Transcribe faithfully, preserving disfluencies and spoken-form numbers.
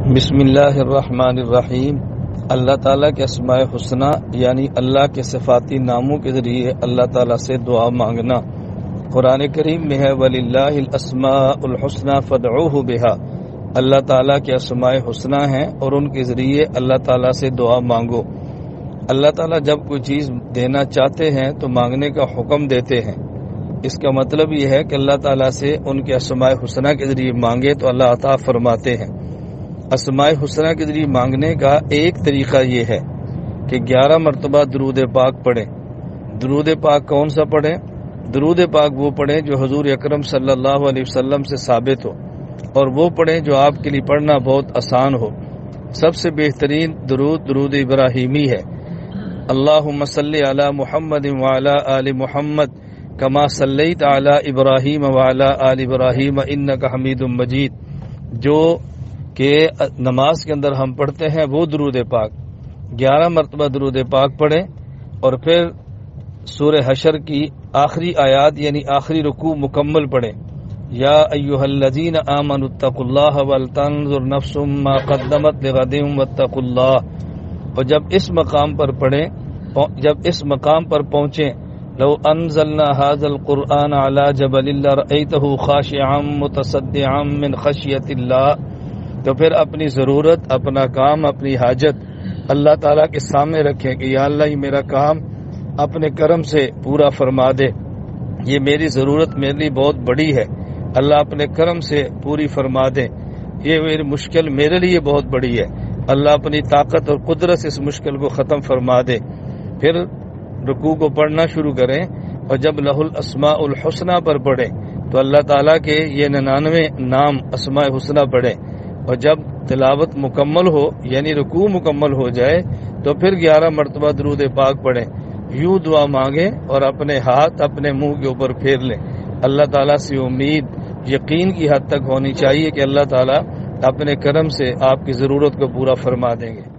بسم اللہ الرحمن الرحیم۔ اللہ تعالیٰ کے اسماء حسنہ یعنی اللہ کے صفاتی ناموں کے ذریعے اللہ تعالیٰ سے دعا مانگنا قرآن کریم میں ہے، وَلِلَّهِ الْأَسْمَاءُ الْحُسْنَى فَادْعُوهُ بِهَا۔ اللہ تعالیٰ کے اسماء حسنہ ہیں اور ان کے ذریعے اللہ تعالیٰ سے دعا مانگو۔ اللہ تعالیٰ جب کوئی چیز دینا چاہتے ہیں تو مانگنے کا حکم دیتے ہیں۔ اس کا مطلب یہ ہے کہ اللہ تعالیٰ سے ان کے اسماء حسنہ کے ذریعے مانگے تو اللہ عطا فرماتے ہیں۔ اسماء حسنہ کے ذریعے مانگنے کا ایک طریقہ یہ ہے کہ گیارہ مرتبہ درود پاک پڑھیں۔ درود پاک کون سا پڑھیں؟ درود پاک وہ پڑھیں جو حضور اکرم صلی اللہ علیہ وسلم سے ثابت ہو، اور وہ پڑھیں جو آپ کے لیے پڑھنا بہت آسان ہو۔ سب سے بہترین درود درود ابراہیمی ہے، اللہم صلی علی محمد وعلی آل محمد کما صلیت علی ابراہیم وعلی آل ابراہیم انک حمید مجید، جو کہ نماز کے اندر ہم پڑھتے ہیں وہ درود پاک۔ گیارہ مرتبہ درود پاک پڑھیں اور پھر سورہ حشر کی آخری آیات یعنی آخری رکوع مکمل پڑھیں، یا ایھا الذین آمنوا اتقوا اللہ ولتنظر نفس ما قدمت لغد واتقوا اللہ۔ اور جب اس مقام پر پڑھیں، جب اس مقام پر پہنچیں، لو انزلنا هذا القرآن على جبل لرأيته خاشعا متصدعا من خشیۃ اللہ، تو پھر اپنی ضرورت، اپنا کام، اپنی حاجت اللہ تعالیٰ کے سامنے رکھیں کہ یا اللہ یہ میرا کام اپنے کرم سے پورا فرما دے، یہ میری ضرورت میرے لیے بہت بڑی ہے، اللہ اپنے کرم سے پوری فرما دے، یہ میری مشکل میرے لیے بہت بڑی ہے، اللہ اپنی طاقت اور قدرت سے اس مشکل کو ختم فرما دے۔ پھر رکوع کو پڑھنا شروع کریں اور جب لہ الاسماء الحسنہ پر پڑھیں تو اللہ تعالیٰ کے یہ ننانوے نام اسماء حسنہ پڑھیں، اور جب تلاوت مکمل ہو یعنی رکوع مکمل ہو جائے تو پھر گیارہ مرتبہ درود پاک پڑھیں، یوں دعا مانگیں اور اپنے ہاتھ اپنے منہ کے اوپر پھیر لیں۔ اللہ تعالیٰ سے امید یقین کی حد تک ہونی چاہیے کہ اللہ تعالیٰ اپنے کرم سے آپ کی ضرورت کو پورا فرما دیں گے۔